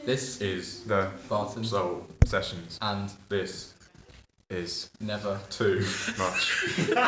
This is the Barton Soul Sessions, and this is never too much.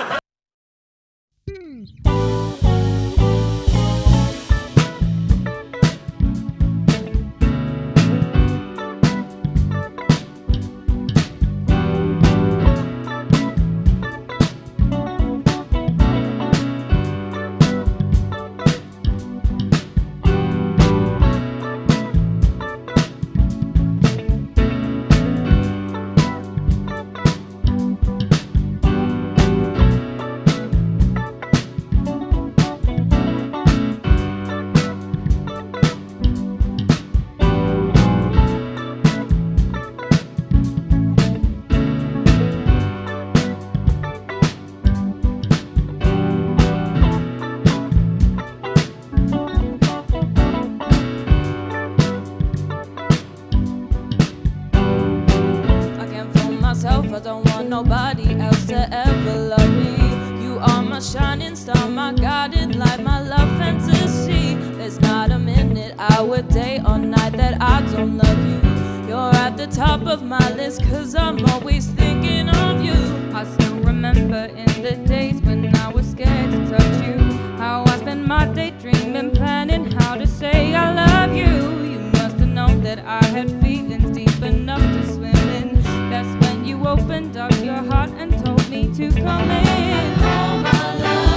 I don't want nobody else to ever love me. You are my shining star, my guiding light, my love fantasy. There's not a minute, hour, day or night that I don't love you. You're at the top of my list, cause I'm always thinking of you. I still remember in the days when I was scared to touch you, how I spent my day dreaming, planning how to say I love you. You must have known that I had feelings deep enough to swim in. That's when you opened up your heart and told me to come in. Oh my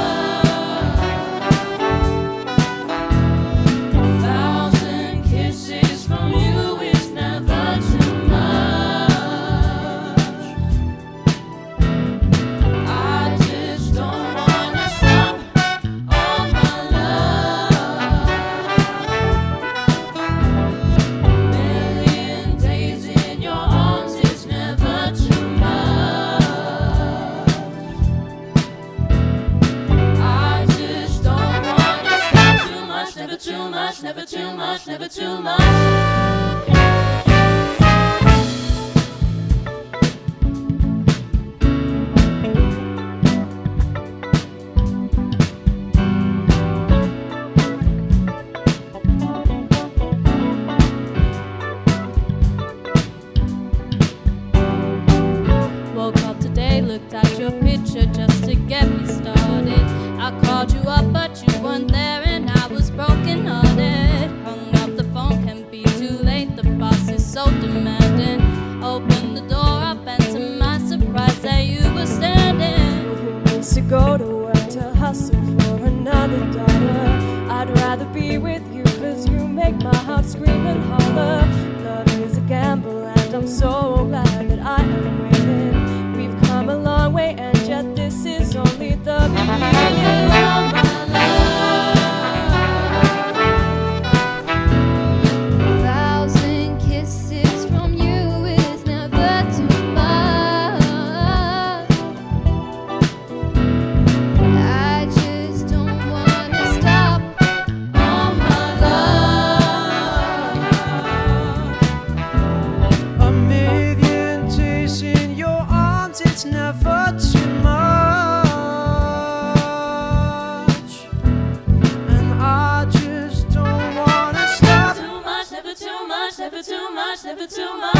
love, 1,000 kisses from you is never too much. I just don't wanna stop. Oh my love, million days in your arms is never too much. I just don't wanna stop. Too much, never too much, never too much, never too much. Woke up today, looked at your picture just to get me started. I called you up, but you weren't there, and I was broken hearted. Hung up the phone, can't be too late, the boss is so demanding. Opened the door up, and to my surprise, there you were standing. Who needs to go to work to hustle for another dollar? I'd rather be with you, cause you make my heart scream and holler. Love is a gamble, and I'm so glad that I am winning. We've come a long way, and yet this is only the beginning. Oh my love, 1,000 kisses from you is never too much. I just don't wanna stop. Oh my love, A million days in your arms, it's never too much. And I just don't wanna stop. too much, never too much, never too much, never too much.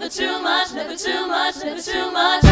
never too much, never too much, never too much.